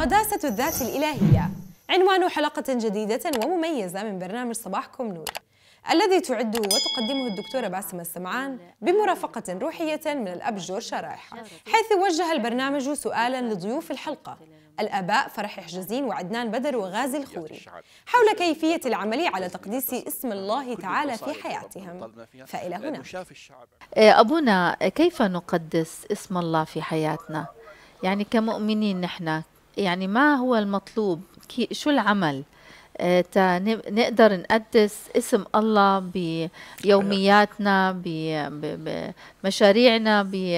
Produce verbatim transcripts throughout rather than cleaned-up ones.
قداسة الذات الإلهية عنوان حلقة جديدة ومميزة من برنامج صباحكم نور، الذي تعده وتقدمه الدكتورة باسمة السمعان بمرافقة روحية من الأب جورج شرايح، حيث وجه البرنامج سؤالا لضيوف الحلقة الآباء فرح حجازين وعدنان بدر وغازي الخوري حول كيفية العمل على تقديس اسم الله تعالى في حياتهم. فإلى هنا أبونا، كيف نقدس اسم الله في حياتنا؟ يعني كمؤمنين نحن، يعني ما هو المطلوب؟ شو العمل تا نقدر نقدس اسم الله بيومياتنا، بمشاريعنا،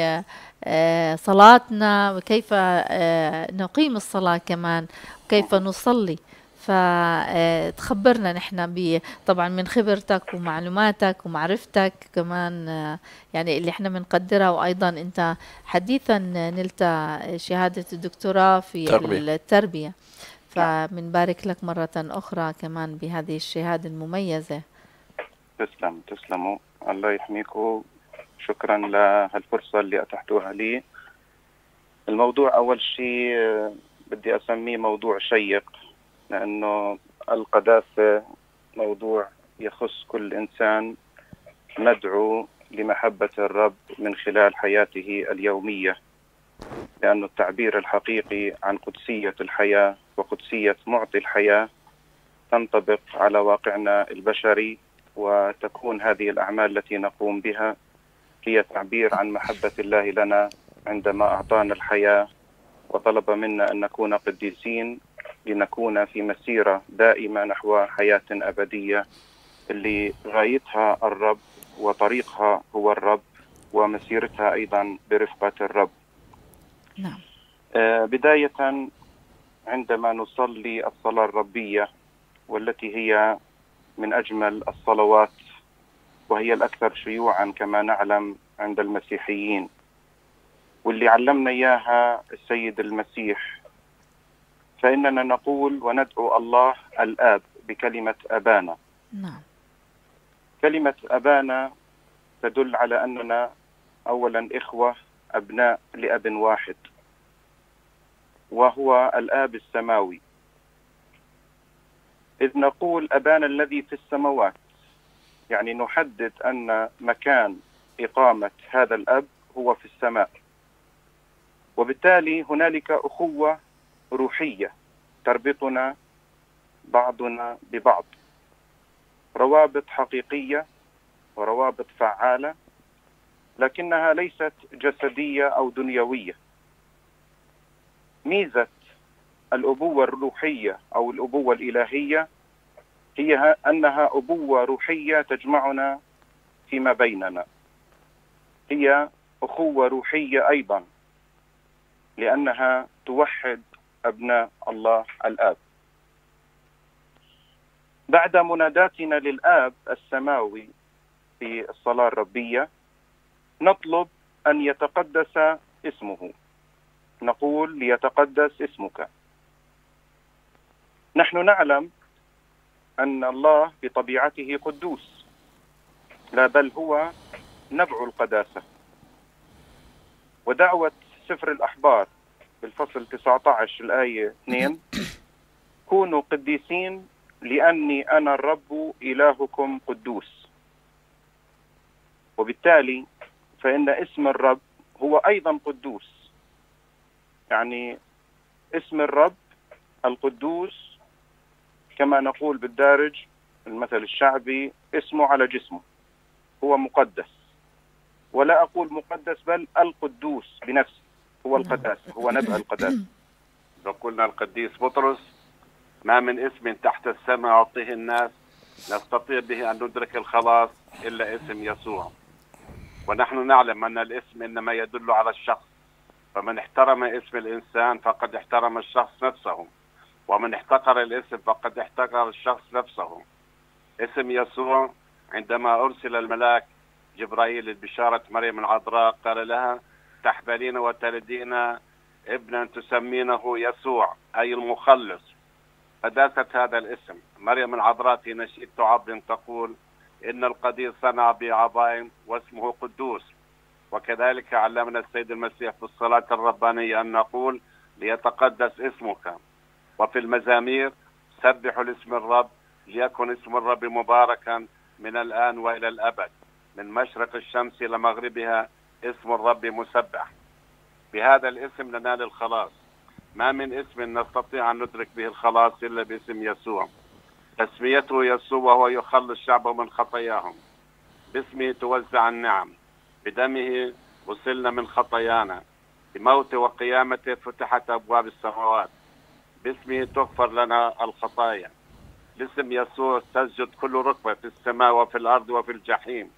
بصلاتنا، وكيف نقيم الصلاة كمان، وكيف نصلي؟ فتخبرنا نحن طبعا من خبرتك ومعلوماتك ومعرفتك كمان، يعني اللي احنا بنقدرها. وايضا انت حديثا نلت شهادة الدكتوراه في تربية. التربية، فبنبارك لك مرة أخرى كمان بهذه الشهادة المميزة. تسلم تسلموا، الله يحميكم. شكرا لهالفرصة اللي أتحتوها لي. الموضوع أول شيء بدي أسميه موضوع شيق، لأنه القداسة موضوع يخص كل إنسان ندعو لمحبة الرب من خلال حياته اليومية، لأنه التعبير الحقيقي عن قدسية الحياة وقدسية معطي الحياة تنطبق على واقعنا البشري، وتكون هذه الأعمال التي نقوم بها هي تعبير عن محبة الله لنا عندما أعطانا الحياة وطلب منا أن نكون قديسين لنكون في مسيرة دائمة نحو حياة أبدية اللي غايتها الرب وطريقها هو الرب ومسيرتها أيضا برفقة الرب. نعم. آه بداية عندما نصلي الصلاة الربية، والتي هي من أجمل الصلوات وهي الأكثر شيوعا كما نعلم عند المسيحيين، واللي علمنا إياها السيد المسيح، فإننا نقول وندعو الله الآب بكلمة أبانا. نعم. كلمة أبانا تدل على أننا أولا إخوة أبناء لأب واحد، وهو الآب السماوي. إذ نقول أبانا الذي في السماوات، يعني نحدد أن مكان إقامة هذا الأب هو في السماء، وبالتالي هنالك أخوة روحية تربطنا بعضنا ببعض، روابط حقيقية وروابط فعالة، لكنها ليست جسدية أو دنيوية. ميزة الأبوة الروحية أو الأبوة الإلهية هي أنها أبوة روحية تجمعنا فيما بيننا، هي أخوة روحية أيضا لأنها توحد أبناء الله الآب. بعد مناداتنا للآب السماوي في الصلاة الربية نطلب أن يتقدس اسمه، نقول ليتقدس اسمك. نحن نعلم أن الله بطبيعته قدوس، لا بل هو نبع القداسة، ودعوة سفر الأحبار بالفصل تسعة عشر الآية اثنين كونوا قديسين لأني أنا الرب إلهكم قدوس. وبالتالي فإن اسم الرب هو أيضا قدوس، يعني اسم الرب القدوس كما نقول بالدارج المثل الشعبي اسمه على جسمه، هو مقدس. ولا أقول مقدس بل القدوس بنفسه، هو القداسة، هو نبع القداسة. لو قلنا القديس بطرس ما من اسم تحت السماء يعطيه الناس نستطيع به أن ندرك الخلاص إلا اسم يسوع. ونحن نعلم أن الاسم إنما يدل على الشخص، فمن احترم اسم الإنسان فقد احترم الشخص نفسه، ومن احتقر الاسم فقد احتقر الشخص نفسه. اسم يسوع عندما أرسل الملاك جبرائيل لبشارة مريم العذراء قال لها تحبلين وتلدين ابنا تسمينه يسوع أي المخلص. قداسة هذا الاسم. مريم العذراء في نشيد تعظم تقول إن القديس صنع بعظائم واسمه قدوس. وكذلك علمنا السيد المسيح في الصلاة الربانية أن نقول ليتقدس اسمك. وفي المزامير سبحوا لاسم الرب، ليكن اسم الرب مباركا من الآن وإلى الأبد، من مشرق الشمس إلى مغربها اسم الرب مسبح. بهذا الاسم ننال الخلاص. ما من اسم نستطيع أن ندرك به الخلاص إلا باسم يسوع. تسميته يسوع وهو يخلص شعبه من خطاياهم. باسمه توزع النعم، بدمه غسلنا من خطايانا، بموته وقيامته فتحت أبواب السماوات، باسمه تغفر لنا الخطايا. باسم يسوع تسجد كل ركبة في السماء وفي الأرض وفي الجحيم.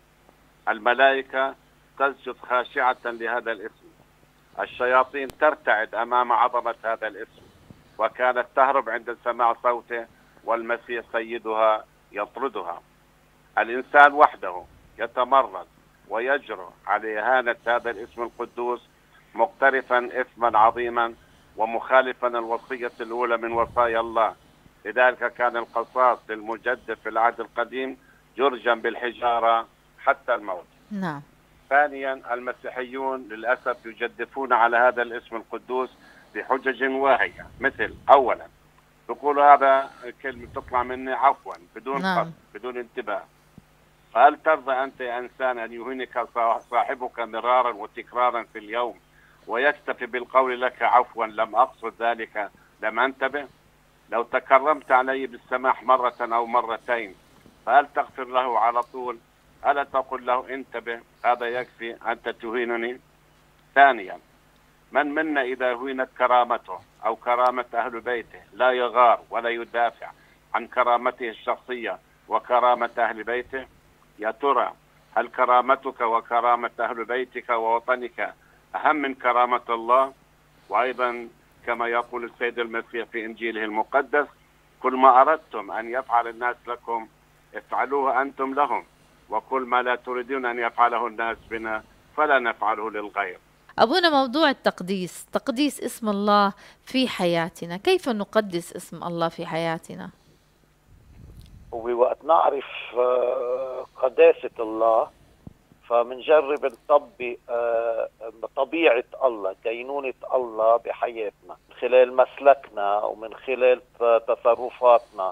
الملائكة تسجد خاشعة لهذا الاسم. الشياطين ترتعد أمام عظمة هذا الاسم، وكانت تهرب عند سماع صوته، والمسيح سيدها يطردها. الإنسان وحده يتمرد ويجرؤ على إهانة هذا الاسم القدوس، مقترفا إثما عظيما ومخالفا الوصية الأولى من وصايا الله. لذلك كان القصاص للمجدف في العهد القديم يرجم بالحجارة حتى الموت. نعم. ثانيا، المسيحيون للأسف يجدفون على هذا الاسم القدوس بحجج واهية، مثل أولا يقول هذا كلمة تطلع مني عفوا بدون نعم. قصد بدون انتباه. فهل ترضى أنت يا إنسان أن يهينك صاحبك مرارا وتكرارا في اليوم ويكتفي بالقول لك عفوا لم أقصد ذلك، لم أنتبه؟ لو تكرمت علي بالسماح مرة أو مرتين فهل تغفر له على طول؟ ألا تقول له انتبه هذا يكفي أنت تهينني؟ ثانيا، من منا إذا هينت كرامته أو كرامة أهل بيته لا يغار ولا يدافع عن كرامته الشخصية وكرامة أهل بيته؟ يا ترى هل كرامتك وكرامة أهل بيتك ووطنك أهم من كرامة الله؟ وأيضا كما يقول السيد المسيح في إنجيله المقدس: كل ما أردتم أن يفعل الناس لكم افعلوه أنتم لهم، وكل ما لا تريدون أن يفعله الناس بنا فلا نفعله للغير. أبونا، موضوع التقديس، تقديس اسم الله في حياتنا، كيف نقدس اسم الله في حياتنا؟ ووقت نعرف قداسة الله فمنجرب نطبق طبيعة الله، كينونة الله بحياتنا من خلال مسلكنا ومن خلال تصرفاتنا.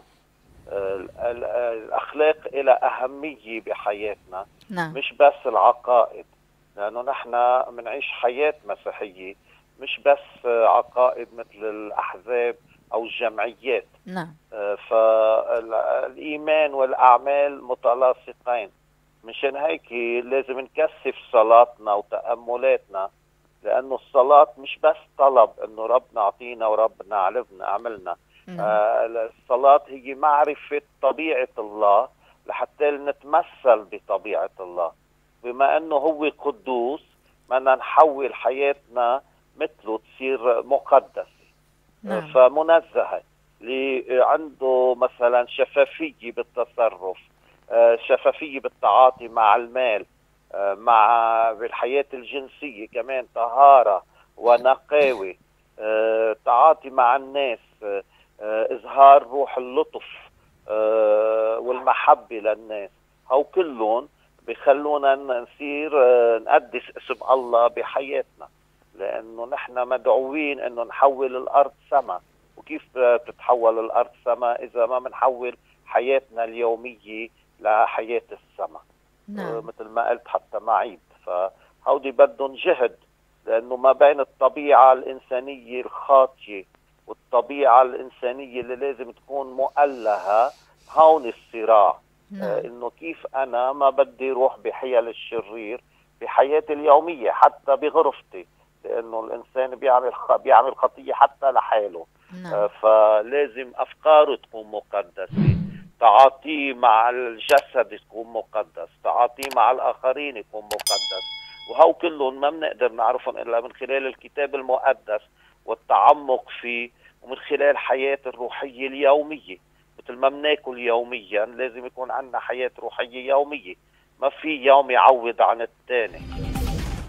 الأخلاق إلى أهمية بحياتنا. نعم. مش بس العقائد، لأنه نحن منعيش حياة مسيحية مش بس عقائد مثل الأحزاب أو الجمعيات. نعم. فالإيمان والأعمال متلاصقين. مشان هيك لازم نكثف صلاتنا وتأملاتنا، لأنه الصلاة مش بس طلب إنه ربنا أعطينا وربنا علمنا عملنا. آه الصلاة هي معرفة طبيعة الله لحتى نتمثل بطبيعة الله. بما أنه هو قدوس بدنا نحول حياتنا مثله تصير مقدسة. نعم. فمنزهة، اللي عنده مثلا شفافية بالتصرف، شفافية بالتعاطي مع المال، مع بالحياة الجنسية كمان طهارة ونقاوة، تعاطي مع الناس، إظهار روح اللطف والمحبة للناس. هو كلهم بيخلونا نصير نقدس اسم الله بحياتنا، لأنه نحن مدعوين أنه نحول الأرض سما. وكيف تتحول الأرض سما إذا ما بنحول حياتنا اليومية لحياة السما؟ نعم. مثل ما قلت حتى معيد. فهودي بدهم جهد، لأنه ما بين الطبيعة الإنسانية الخاطئة والطبيعة الإنسانية اللي لازم تكون مؤلهة هون الصراع. نعم. آه إنه كيف أنا ما بدي روح بحيل الشرير بحياتي اليومية حتى بغرفتي، لأنه الإنسان بيعمل بيعمل خطية حتى لحاله. نعم. آه فلازم أفكاره تكون مقدسة، تعاطيه مع الجسد تكون مقدس، تعاطيه مع الآخرين يكون مقدس. وهو كلهم ما بنقدر نعرفهم إلا من خلال الكتاب المقدس والتعمق فيه، ومن خلال حياة الروحية اليومية. مثل ما بناكل يوميا لازم يكون عندنا حياة روحية يومية، ما في يوم يعوض عن الثاني.